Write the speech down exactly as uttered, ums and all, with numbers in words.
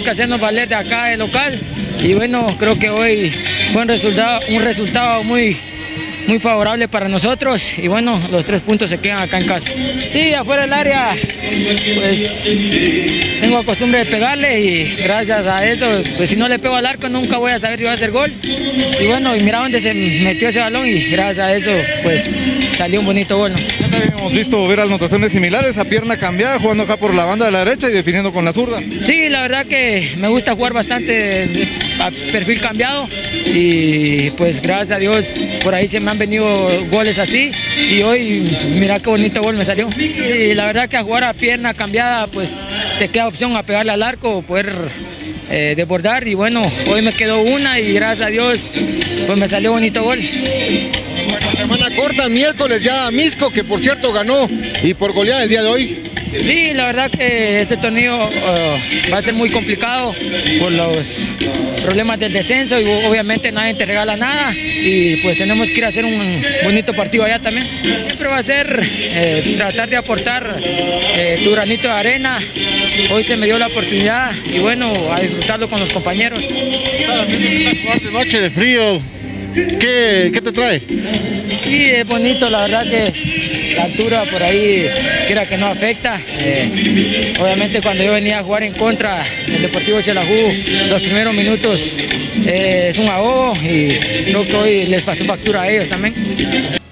que hacernos valer de acá de local y bueno, creo que hoy fue un resultado, un resultado muy, muy favorable para nosotros y bueno, los tres puntos se quedan acá en casa. Sí, afuera del área, pues tengo costumbre de pegarle y gracias a eso, pues si no le pego al arco nunca voy a saber si va a hacer gol. Y bueno, y mira dónde se metió ese balón y gracias a eso, pues salió un bonito gol, ¿no? Ya también hemos visto ver anotaciones similares, a pierna cambiada, jugando acá por la banda de la derecha y definiendo con la zurda. Sí, la verdad que me gusta jugar bastante a perfil cambiado y pues gracias a Dios por ahí se me han venido goles así y hoy mira qué bonito gol me salió. Y la verdad que a jugar a pierna cambiada pues te queda opción a pegarle al arco o poder eh, desbordar y bueno, hoy me quedó una y gracias a Dios pues me salió bonito gol. Semana corta, miércoles ya Misco, que por cierto ganó y por goleada el día de hoy. Sí, la verdad que este torneo uh, va a ser muy complicado por los problemas del descenso y obviamente nadie te regala nada y pues tenemos que ir a hacer un bonito partido allá también. Siempre va a ser eh, tratar de aportar eh, tu granito de arena. Hoy se me dio la oportunidad y bueno, a disfrutarlo con los compañeros. De noche de frío, ¿qué, qué te trae? Sí, es bonito, la verdad que la altura por ahí, quiera que no afecta. Eh, obviamente cuando yo venía a jugar en contra del Deportivo Xelajú, los primeros minutos eh, es un ahogo y creo que hoy les pasó factura a ellos también.